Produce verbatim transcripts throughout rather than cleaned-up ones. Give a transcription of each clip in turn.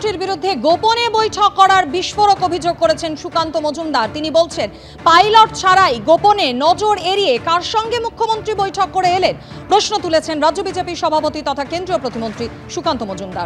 মুখ্যমন্ত্রীর বিরুদ্ধে গোপনে বৈঠক করার বিস্ফোরক অভিযোগ করেছেন সুকান্ত মজুমদার। তিনি বলছেন, পাইলট ছাড়াই গোপনে নজর এড়িয়ে কার সঙ্গে মুখ্যমন্ত্রী বৈঠক করে এলেন। প্রশ্ন তুলেছেন রাজ্য বিজেপি সভাপতি তথা কেন্দ্রীয় প্রতিমন্ত্রী সুকান্ত মজুমদার।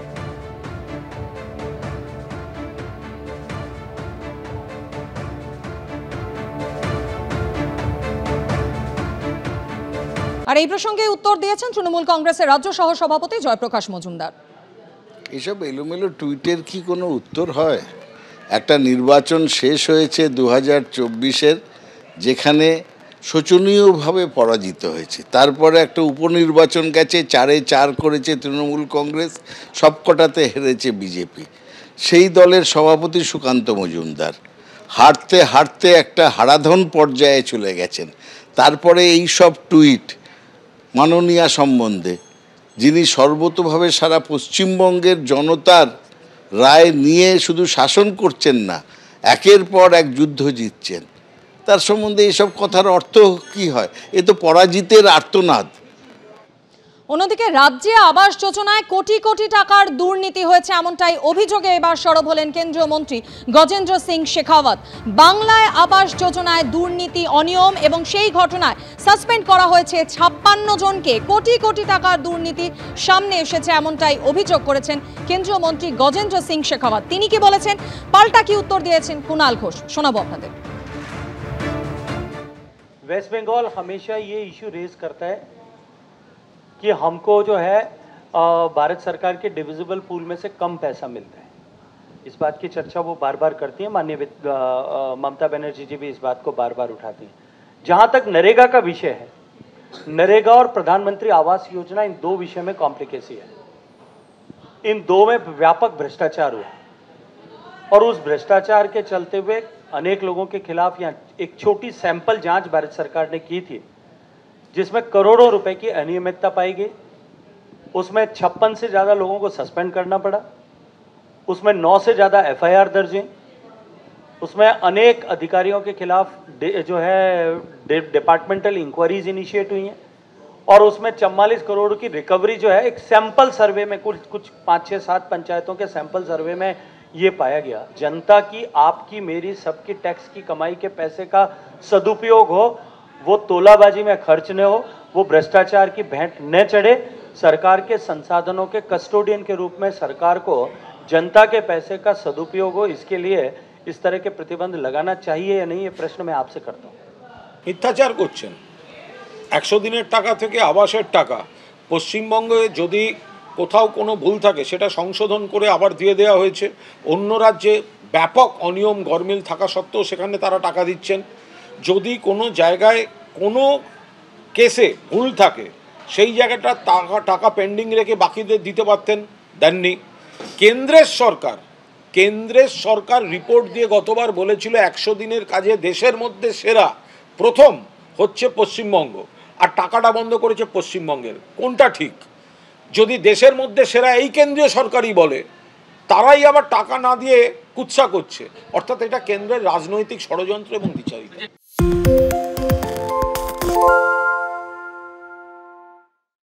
আর এই প্রসঙ্গে উত্তর দিয়েছেন তৃণমূল কংগ্রেসের রাজ্য সহ সভাপতি জয়প্রকাশ মজুমদার। এসব এলোমেলো টুইটের কি কোনো উত্তর হয়? একটা নির্বাচন শেষ হয়েছে দু হাজার চব্বিশের, যেখানে শোচনীয়ভাবে পরাজিত হয়েছে। তারপরে একটা উপনির্বাচন গেছে, চারে চার করেছে তৃণমূল কংগ্রেস, সবকটাতে হেরেছে বিজেপি। সেই দলের সভাপতি সুকান্ত মজুমদার হারতে হারতে একটা হারাধন পর্যায়ে চলে গেছেন। তারপরে এই সব টুইট মাননীয়া সম্বন্ধে, যিনি সর্বতোভাবে সারা পশ্চিমবঙ্গের জনতার রায় নিয়ে শুধু শাসন করছেন না, একের পর এক যুদ্ধ জিতছেন, তার সম্বন্ধে এইসব কথার অর্থ কি হয়? এ তো পরাজিতের আর্তনাদ। অন্যদিকে রাজ্যে আবাস যোজনায় কোটি কোটি টাকার দুর্নীতি হয়েছে, এমনটাই অভিযোগে এবার সরব হলেন কেন্দ্রীয় মন্ত্রী গজেন্দ্র সিং শেখাওয়াত। বাংলায় আবাস যোজনায় দুর্নীতি, অনিয়ম এবং সেই ঘটনায় সাসপেন্ড করা হয়েছে ছাপ্পান্ন জনকে। কোটি কোটি টাকার দুর্নীতি সামনে এসেছে, এমনটাই অভিযোগ করেছেন কেন্দ্রীয় মন্ত্রী গজেন্দ্র সিং শেখাওয়াত। তিনি কি বলেছেন, পাল্টা কি উত্তর দিয়েছেন কুণাল ঘোষ, শোনাবো আপনাদের। वेस्ट बंगाल हमेशा ये इशू रेज करता है कि हमको जो है भारत सरकार के डिविजिबल पूल में से कम पैसा मिलता है। इस बात की चर्चा वो बार बार करती हैं। माननीय ममता बनर्जी जी भी इस बात को बार बार उठाती हैं। जहाँ तक नरेगा का विषय है, नरेगा और प्रधानमंत्री आवास योजना, इन दो विषय में कॉम्प्लिकेसी है। इन दो में व्यापक भ्रष्टाचार हुआ और उस भ्रष्टाचार के चलते हुए अनेक लोगों के खिलाफ यहाँ एक छोटी सैंपल जांच भारत सरकार ने की थी, जिसमें करोड़ों रुपए की अनियमितता पाई गई। उसमें छप्पन से ज़्यादा लोगों को सस्पेंड करना पड़ा, उसमें नौ से ज़्यादा एफ आई आर दर्ज हैं, उसमें अनेक अधिकारियों के खिलाफ जो है डिपार्टमेंटल इंक्वायरीज इनिशिएट हुई हैं और उसमें चवालीस करोड़ की रिकवरी जो है एक सैंपल सर्वे में, कुछ कुछ पाँच छः सात पंचायतों के सैंपल सर्वे में ये पाया गया। जनता की, आपकी, मेरी, सबकी टैक्स की कमाई के पैसे का सदुपयोग हो, वो तोलाबाजी में खर्च न हो, वो भ्रष्टाचार की भेंट न चढ़े। सरकार के संसाधनों के कस्टोडियन के रूप में सरकार को जनता के पैसे का सदुपयोग हो, इसके लिए इस तरह के प्रतिबंध लगाना चाहिए या नहीं, ये प्रश्न मैं आपसे करता हूँ। মিথ্যাচার করছেন। একশো দিনের টাকা থেকে আবাসের টাকা পশ্চিমবঙ্গে যদি কোথাও কোনো ভুল থাকে সেটা সংশোধন করে আবার দিয়ে দেওয়া হয়েছে। অন্য রাজ্যে ব্যাপক অনিয়ম গরমিল থাকা সত্ত্বেও সেখানে তারা টাকা দিচ্ছেন। যদি কোনো জায়গায় কোনো কেসে ভুল থাকে সেই জায়গাটা টাকা টাকা পেন্ডিং রেখে বাকিদের দিতে পারতেন, দেননি। কেন্দ্রের সরকার কেন্দ্রের সরকার রিপোর্ট দিয়ে গতবার বলেছিল একশো দিনের কাজে দেশের মধ্যে সেরা প্রথম হচ্ছে পশ্চিমবঙ্গ, আর টাকাটা বন্ধ করেছে পশ্চিমবঙ্গের। কোনটা ঠিক? যদি দেশের মধ্যে সেরা এই কেন্দ্রীয় সরকারই বলে, তারাই আবার টাকা না দিয়ে কুৎসা করছে, অর্থাৎ এটা কেন্দ্রের রাজনৈতিক ষড়যন্ত্র এবং দ্বিচারিতা।